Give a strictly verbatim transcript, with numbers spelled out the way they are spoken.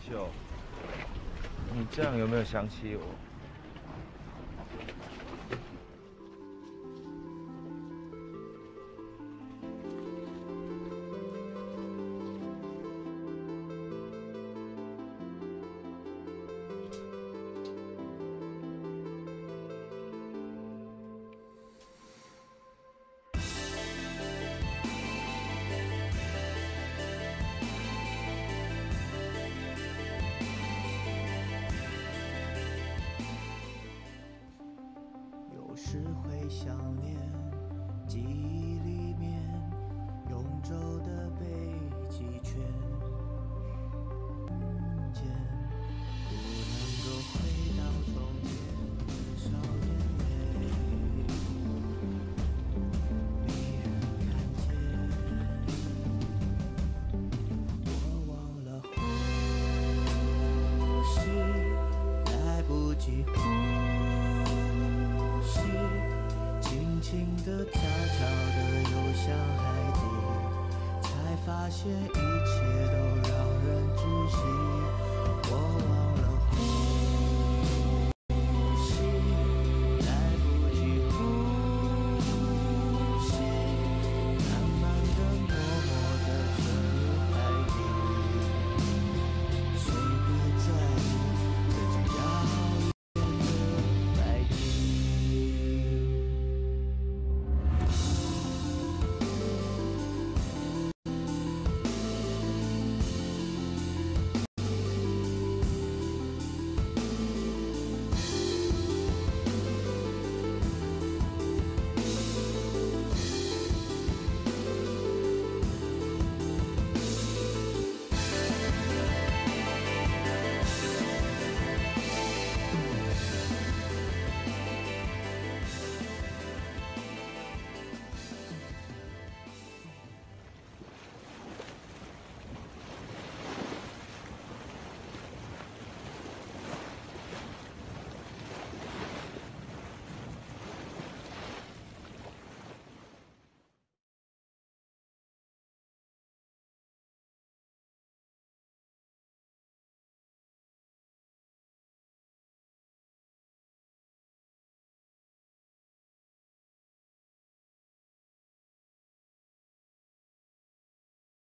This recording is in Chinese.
秀，你这样有没有想起我？ 有时会想念记忆里面永久的北极圈，间不能够回到从前的少年味，没人看见。我忘了呼吸，来不及呼吸，轻轻地、悄悄地游向海底，才发现一切都让人窒息。